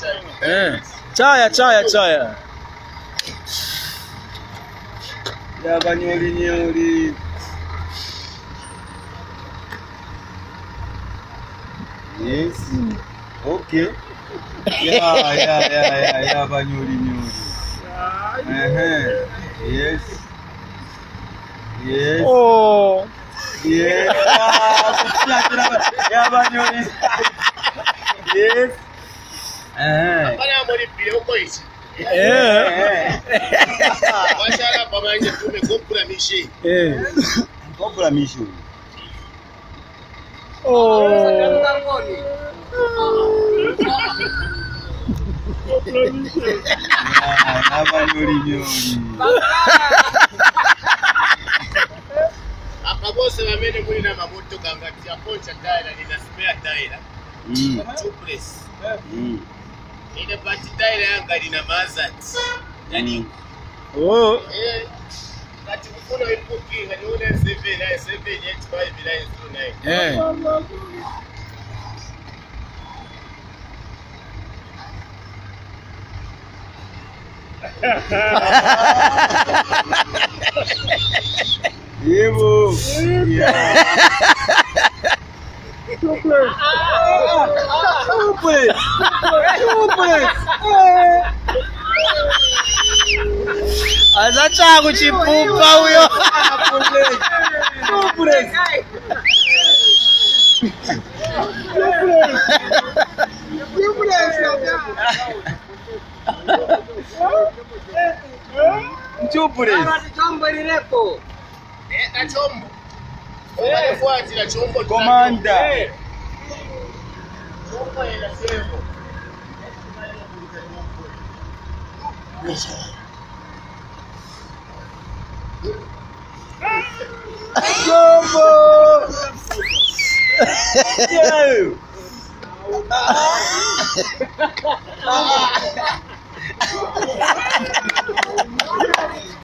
Chaya. Ya banyoli. Yes. Okay. Ya banyoli. Yes. Oh. Yes. Ya banyoli. Yes. Hapana mwali pile uko hichi. Wachara pamoja tumekopula mishi. Kopula mishi. Oh. Akabose bamene muri na mamoto kangati ya poncha taira nina spare taira. Two press. Ina pati taira yanga nina mazat. Yani. Oh. Kati mkono ipuki haniona 785 Yevo. Azacha kuchipuka huyo. na chombo. Wanafuati na chombo. Commander. Chombo ina sehemu. Chombo. Yo.